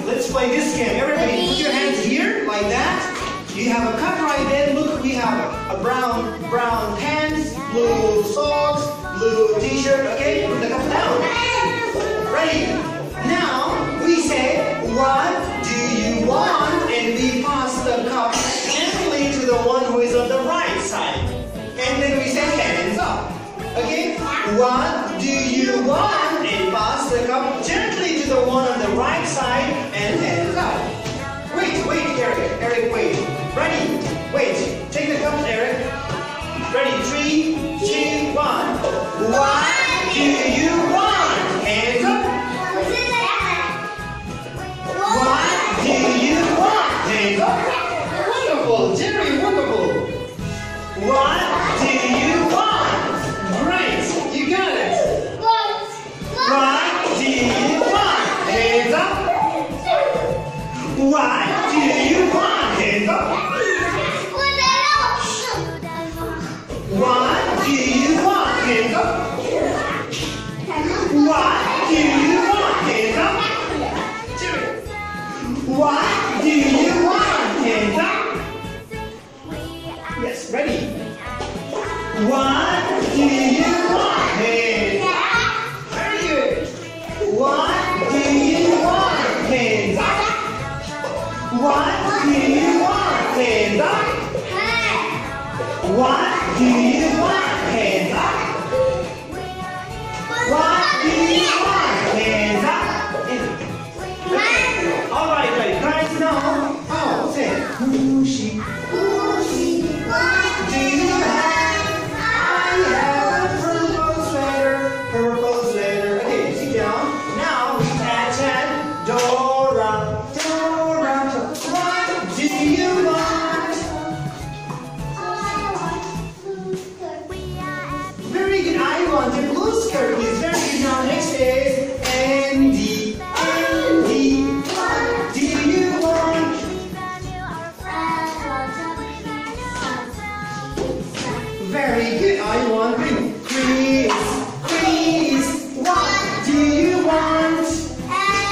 let's play this game. Everybody put your hands here, like that. You have a cup right there. Look, we have a brown pants, blue socks, blue t-shirt. Okay, put the cup down. Ready? Now, we say, what do you want? And we pass the cup gently to the one who is on the right side. And then we say, hands up. Okay? What do you want? And pass the cup gently to the one on the right side and hands up. Wait, Eric. Eric, wait. Ready? Wait. Take the cup, Eric. Ready? 3, 2, 1. What do you want? Hands up. What do you want? Hands up. Wonderful, Jerry, wonderful. What do you want? Great, you got it. What do you want? Hands up. What do you want? Hands up. What do you want? Hands up. What do you want? Hands up. What do you want? Hands up. Yes, ready. What do you want? Hands up. Very good. What do you want? Hands up. What do you want? Hands up. What do you want? Hands up. What do you want? Hands up. All right, guys, now, say, Muxi, Muxi, what do you have? I have a purple sweater. Okay, sit down. Now, we add chant, Dora, Dora. What do you want? Very good, I want a blue skirt, please. Very good. Now, next is Andy. Very good. I want green. Chris, what do you want? I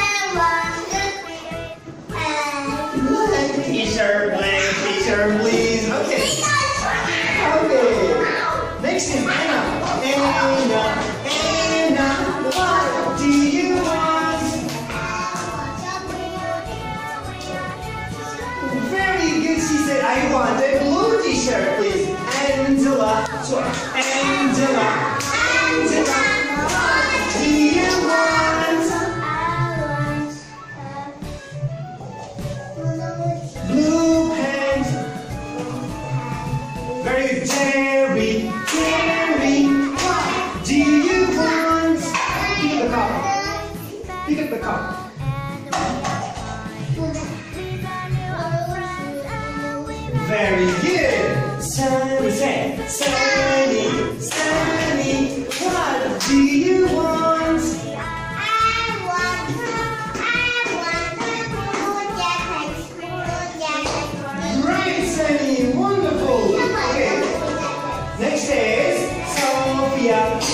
want blank t-shirt, please. Okay. Okay. Next is Anna. Anna, what do you want? Very good. She said, I want a blue t-shirt, please. Angela, what do you want? Blue pants. Very good. Jerry, what do you want? Pick up the cup. Very good. Sunny, what do you want? I want a blue jacket. Great, Sunny, wonderful. Okay. Next is Sophia.